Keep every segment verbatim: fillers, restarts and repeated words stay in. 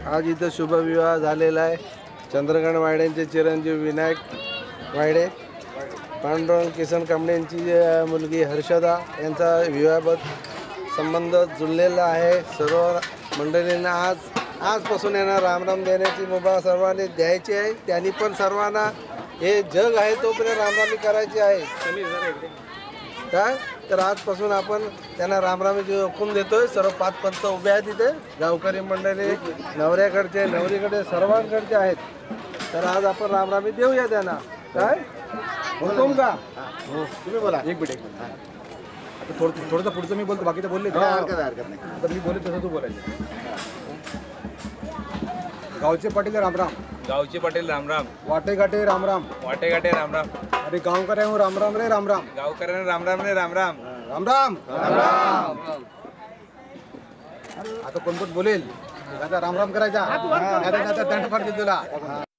आज इथं शुभविवाह झालेला आहे. चंद्रकांत वायडेंचे चिरंजीव विनायक वायडे, पांडुरंग किसन कांबळेंची मुलगी हर्षदा यांचा विवाहबद्ध संबंध जुळलेला आहे. सर्व मंडळींना आज आजपासून यांना रामराम देण्याची मुभा सर्वांनी द्यायची आहे. त्यांनी पण सर्वांना हे जग आहे तोपर्यंत रामरामी करायची आहे. काय तर आजपासून आपण त्यांना रामरामीची हुकूम देतोय. सर्व पाच पंच उभे आहेत तिथे, गावकरी मंडळी, नवऱ्याकडचे नवरीकडे सर्वांकडचे आहेत. तर आज आपण रामरामी देऊया त्यांना. काय हुकूम का? हो तुम्ही बोला. एक मिनिट आता थोडं थोडंसं पुढचं मी बोलतो, बाकीचं बोलले हरकत हरकत नाही. तर मी बोलले तसं तू बोलायचं. गावचे पाटील रामराम, गावचे पाटील रामराम, वाटे गाटे रामराम, वाटे गाटे रामराम, अरे गावकऱ्या रामराम रे रामराम, गावकऱ्यांना रामराम रे रामराम, रामराम रामराम. आता कोण कोण बोलेल आता रामराम करायचा, आता दंड फार देईल तुला.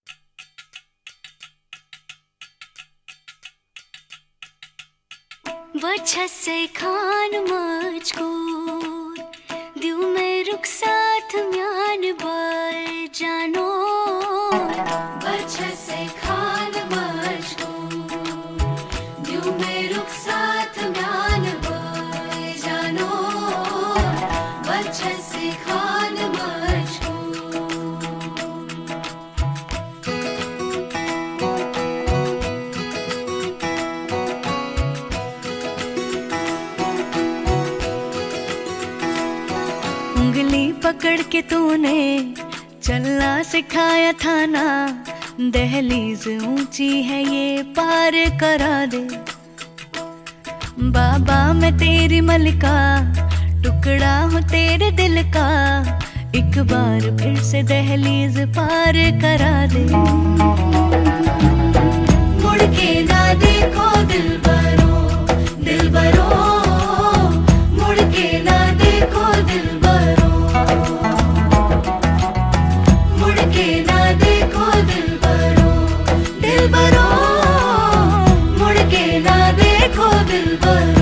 वजह से खान मुझको दिल में रुखसात म्यान बाय जानो. वजह से खान मुझको दिल में रुखसात म्यान बाय जानो. वजह से खान मुझको उंगली पकड़ के तूने चलना सिखाया था ना. दहलीज ऊंची है ये पार करा दे. बाबा मैं तेरी मलिका, टुकड़ा हूँ तेरे दिल का. एक बार फिर से दहलीज पार करा दे. मुड़ के ना देखो दिल बरो, दिल बरो. मुड़ के ना देखो दिल बरो, मुड़ के ना देखो दिल बरो, दिल बरो. मुड़ के ना देखो दिल बरो.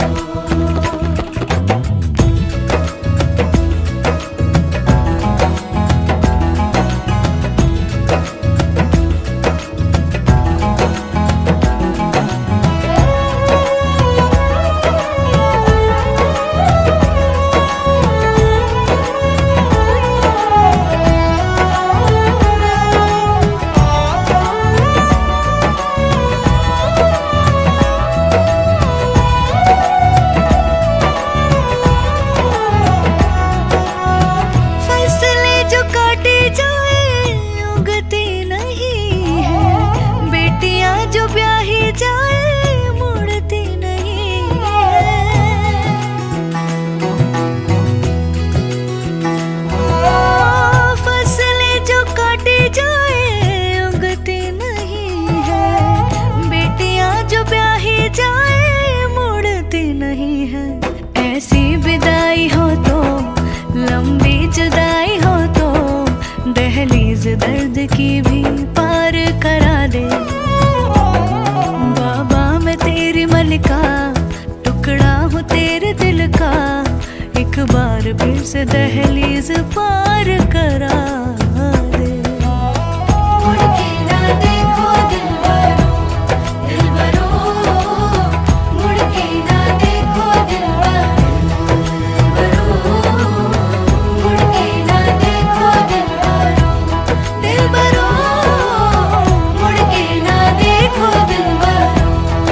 दर्द की भी पार करा दे. बाबा मैं तेरी मलिका, टुकड़ा हूँ तेरे दिल का. एक बार फिर से दहलीज पार करा दे. मुड़ के ना देखो दिल बरो, दिल बरो. मुड़ के ना देखो दिल बरो, मुड़ के ना देखो दिल बरो, दिल बरो. मुड़ के ना देखो दिल बरो.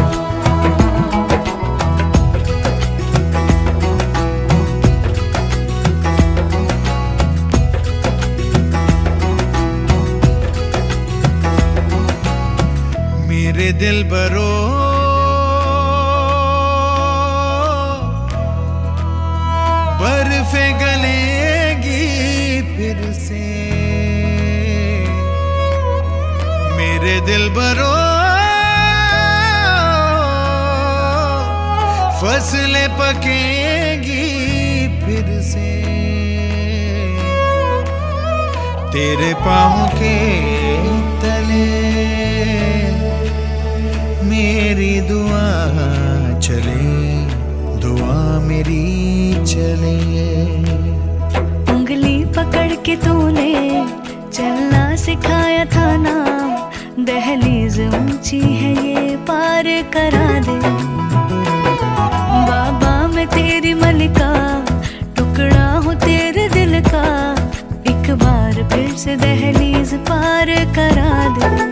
मेरे दिल बरो बर्फे गलेगी फिर से. मेरे दिल बरो फसलें पकेगी फिर से. तेरे पाँव के तले मेरी दुआ चले, दुआ मेरी चले. उंगली पकड़ के तूने चलना सिखाया था ना, दहलीज ऊंची है ये पार करा दे। बाबा मैं तेरी मलिका, टुकड़ा हूँ तेरे दिल का, एक बार फिर से दहलीज पार करा दे।